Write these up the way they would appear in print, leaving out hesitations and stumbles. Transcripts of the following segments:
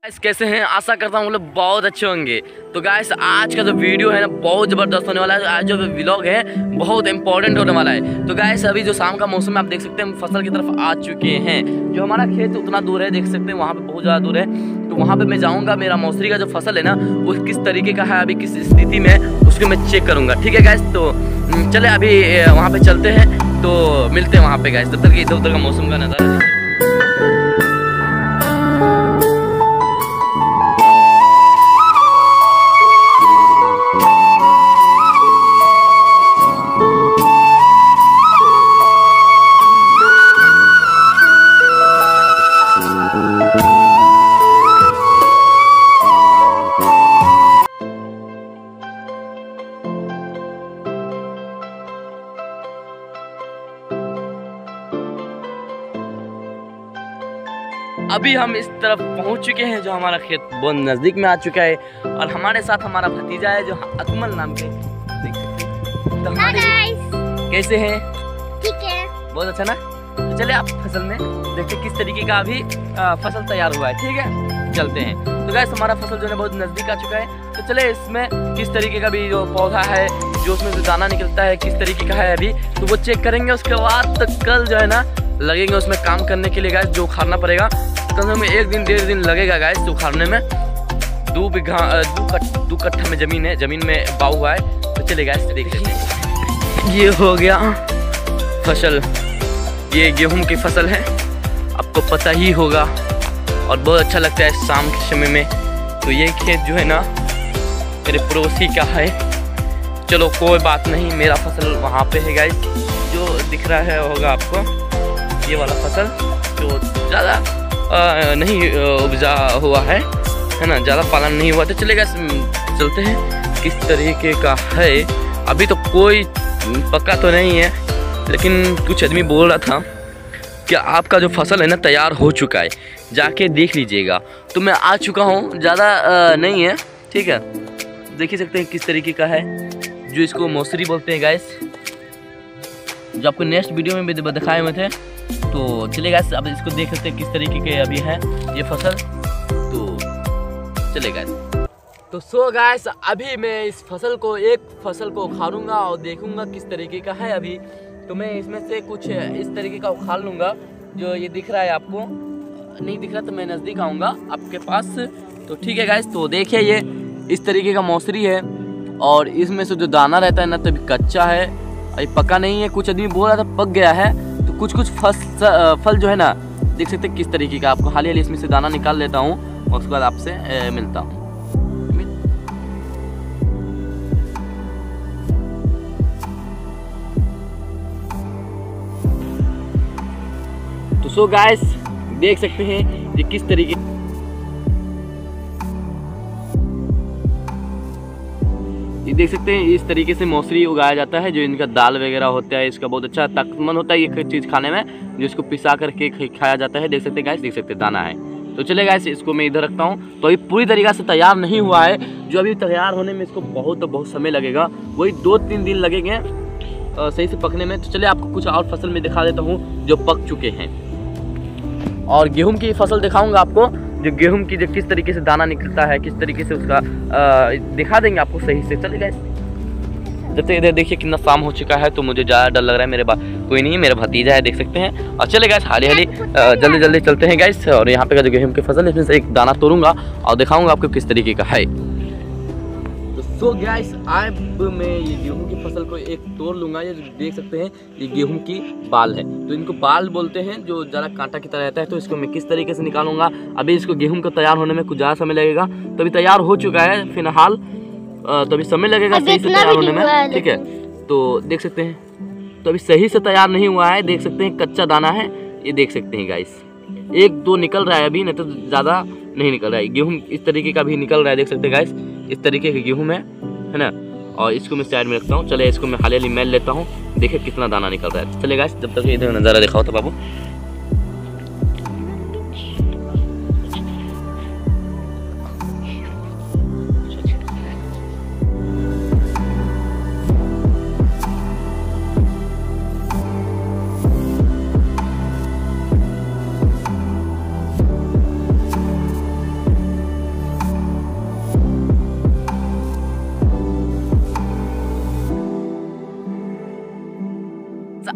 Guys कैसे हैं? आशा करता हूँ वो लोग बहुत अच्छे होंगे। तो गाइस आज का जो वीडियो है ना बहुत ज़बरदस्त होने वाला है। आज जो व्लॉग है बहुत इंपॉर्टेंट होने वाला है। तो गाइस अभी जो शाम का मौसम है आप देख सकते हैं हम फसल की तरफ आ चुके हैं। जो हमारा खेत उतना दूर है, देख सकते हैं वहाँ पे बहुत ज़्यादा दूर है। तो वहाँ पे मैं जाऊँगा, मेरा मौसरी का जो फसल है ना वो किस तरीके का है, अभी किस स्थिति में उसको मैं चेक करूँगा। ठीक है गाइस, तो चले अभी वहाँ पर चलते हैं, तो मिलते हैं वहाँ पर गाइस। तब तक इधर उधर का मौसम का नज़ारा। अभी हम इस तरफ पहुंच चुके हैं, जो हमारा खेत बहुत नज़दीक में आ चुका है। और हमारे साथ हमारा भतीजा है जो अकमल नाम के, देख सकते हैं। तो हमारे कैसे हैं? ठीक है, बहुत अच्छा ना। तो चले आप फसल में देखते किस तरीके का अभी फसल तैयार हुआ है। ठीक है, चलते हैं। तो गाइस हमारा फसल जो है बहुत नज़दीक आ चुका है। तो चले इसमें किस तरीके का भी जो पौधा है, जो उसमें से दाना निकलता है किस तरीके का है अभी, तो वो चेक करेंगे। उसके बाद तक कल जो है ना लगेंगे उसमें काम करने के लिए गाइस, जो उखाड़ना पड़ेगा। कम से कम 1 दिन 1.5 दिन लगेगा गाइस उखाड़ने में। 2 कट्ठा में ज़मीन है, ज़मीन में बाऊ हुआ है। तो चले गाइस देख लेते हैं। ये हो गया फसल, ये गेहूं की फसल है, आपको पता ही होगा। और बहुत अच्छा लगता है शाम के समय में। तो ये खेत जो है ना मेरे पड़ोसी का है। चलो कोई बात नहीं, मेरा फसल वहाँ पे है गाइस, जो दिख रहा है होगा आपको, ये वाला फसल जो ज़्यादा नहीं उपजा हुआ है ना, ज़्यादा पालन नहीं हुआ। तो चलेगा, चलते हैं किस तरीके का है। अभी तो कोई पक्का तो नहीं है, लेकिन कुछ आदमी बोल रहा था कि आपका जो फसल है ना तैयार हो चुका है, जाके देख लीजिएगा। तो मैं आ चुका हूँ, ज़्यादा नहीं है। ठीक है, देख ही सकते हैं किस तरीके का है, जो इसको मौसरी बोलते हैं गाइस, जो आपको नेक्स्ट वीडियो में भी दिखाए हुए थे। तो चलेगा, अब इसको देख सकते हैं किस तरीके के अभी है ये फसल। तो चलेगा, तो सो गाइस अभी मैं इस फसल को, एक फसल को उखाड़ूंगा और देखूंगा किस तरीके का है अभी। तो मैं इसमें से कुछ इस तरीके का उखाड़ लूँगा। जो ये दिख रहा है आपको, नहीं दिख रहा तो मैं नज़दीक आऊँगा आपके पास। तो ठीक है गाइस, तो देखिए ये इस तरीके का मौसरी है। और इसमें से जो दाना रहता है ना तो अभी कच्चा है, अभी पका नहीं है। कुछ आदमी बोल रहा था पक गया है। तो कुछ फल जो है ना देख सकते हैं किस तरीके का। आपको हाल इसमें से दाना निकाल लेता हूँ और उसके बाद आपसे मिलता हूँ। तो सो गाइस देख सकते हैं ये किस तरीके, ये देख सकते हैं इस तरीके से मौसरी उगाया जाता है। जो इनका दाल वगैरह होता है, इसका बहुत अच्छा ताकतमंद होता है ये चीज़ खाने में, जो इसको पिसा करके खाया जाता है। देख सकते हैं गाइस, देख सकते हैं दाना है। तो चले गाइस, इसको मैं इधर रखता हूँ। तो अभी पूरी तरीके से तैयार नहीं हुआ है, जो अभी तैयार होने में इसको बहुत समय लगेगा, वही 2-3 दिन लगेंगे सही से पकने में। तो चलिए आपको कुछ और फसल में दिखा देता हूँ जो पक चुके हैं। और गेहूं की फसल दिखाऊंगा आपको, जो गेहूं की जो किस तरीके से दाना निकलता है, किस तरीके से उसका दिखा देंगे आपको सही से। चलिए गाइस, जब तक इधर देखिए कितना शाम हो चुका है, तो मुझे ज़्यादा डर लग रहा है। मेरे पास कोई नहीं है, मेरा भतीजा है, देख सकते हैं। और चले गाइस हाली जल्दी चलते हैं गाइस। और यहाँ पे का जो गेहूं की फसल है इसमें से एक दाना तोड़ूंगा और दिखाऊंगा आपको किस तरीके का है। सो गाइस अब मैं ये गेहूं की फसल को एक तोड़ लूँगा। ये देख सकते हैं ये गेहूं की बाल है, तो इनको बाल बोलते हैं, जो ज़रा कांटा की तरह रहता है। तो इसको मैं किस तरीके से निकालूंगा, अभी इसको गेहूं को तैयार होने में कुछ ज़्यादा समय लगेगा। तो अभी तैयार हो चुका है फिलहाल, तो अभी समय लगेगा सही से तैयार होने में। ठीक है, तो देख सकते हैं तो अभी सही से तैयार नहीं हुआ है। देख सकते हैं कच्चा दाना है, ये देख सकते हैं गाइस। 1-2 निकल रहा है अभी, नहीं तो ज़्यादा नहीं निकल रहा है। गेहूँ इस तरीके का भी निकल रहा है, देख सकते हैं गाइस, इस तरीके के गेहूँ है ना। और इसको मैं साइड में रखता हूँ। चले इसको मैं हाली मेल लेता हूँ, देखिए कितना दाना निकल रहा है। चलेगा, जब तक इधर नज़ारा दिखाओ तो बाबू।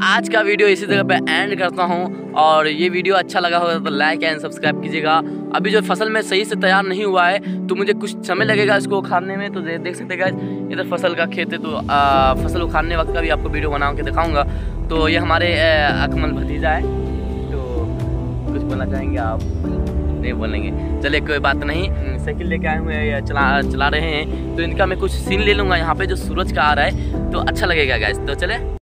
आज का वीडियो इसी जगह पे एंड करता हूँ। और ये वीडियो अच्छा लगा होगा तो लाइक एंड सब्सक्राइब कीजिएगा। अभी जो फसल में सही से तैयार नहीं हुआ है तो मुझे कुछ समय लगेगा इसको उखाड़ने में। तो देख सकते हैं गाइस, इधर फसल का खेत है, तो फसल उखाड़ने वक्त का भी आपको वीडियो बना के दिखाऊंगा। तो ये हमारे अकमल भतीजा है। तो कुछ बोलना चाहेंगे आप? नहीं बोलेंगे, चलिए कोई बात नहीं। साइकिल लेके आए हुए हैं, चला रहे हैं, तो इनका मैं कुछ सीन ले लूँगा यहाँ पे जो सूरज का आ रहा है, तो अच्छा लगेगा गाइस। तो चले।